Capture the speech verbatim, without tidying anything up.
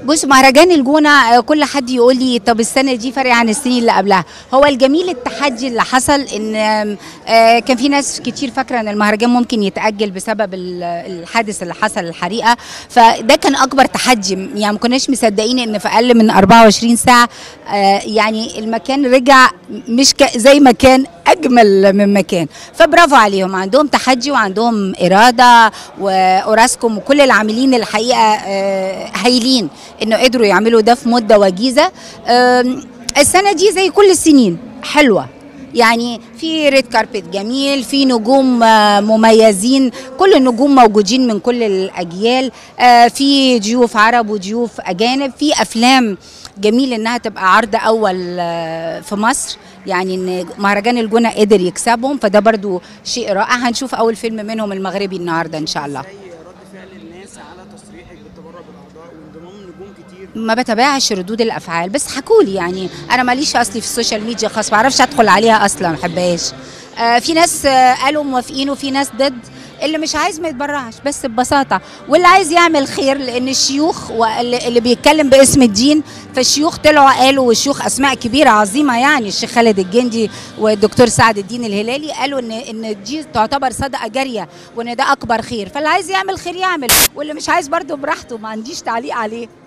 بص، مهرجان الجونة آه، كل حد يقول لي طب السنة دي فرق عن السنين اللي قبلها. هو الجميل التحدي اللي حصل ان آم، آه، كان في ناس كتير فاكرة ان المهرجان ممكن يتأجل بسبب ال- الحادث اللي حصل، الحريقة. فده كان اكبر تحدي، يعني ما كناش مصدقين ان في اقل من أربعة وعشرين ساعة آه، يعني المكان رجع مش ك- زي ما كان، اجمل من مكان. فبرافو عليهم، عندهم تحدي وعندهم اراده، واوراسكوم وكل العاملين الحقيقه آه، هايلين انه قدروا يعملوا ده في مده وجيزه. آم، السنه دي زي كل السنين حلوه، يعني في ريد كاربت جميل، في نجوم آه، مميزين، كل النجوم موجودين من كل الاجيال، آه، في ضيوف عرب وضيوف اجانب، في افلام جميل انها تبقى عرض اول آه، في مصر، يعني ان مهرجان الجونه قدر يكسبهم، فده برضو شيء رائع. هنشوف اول فيلم منهم المغربي النهارده ان شاء الله. ازاي رد فعل الناس على تصريحك بالتبرع بالاعضاء وانضمام نجوم كتير؟ ما بتابعش ردود الافعال، بس حكولي، يعني انا ماليش اصلي في السوشيال ميديا خاص، ما اعرفش ادخل عليها اصلا، ما بحبهاش. آه في ناس آه قالوا موافقين وفي ناس ضد. اللي مش عايز ما يتبرعش بس ببساطه، واللي عايز يعمل خير، لان الشيوخ واللي اللي بيتكلم باسم الدين، فالشيوخ طلعوا قالوا، والشيوخ اسماء كبيره عظيمه، يعني الشيخ خالد الجندي والدكتور سعد الدين الهلالي قالوا ان ان دي تعتبر صدقه جاريه، وان ده اكبر خير، فاللي عايز يعمل خير يعمل، واللي مش عايز برضه براحته، ما عنديش تعليق عليه.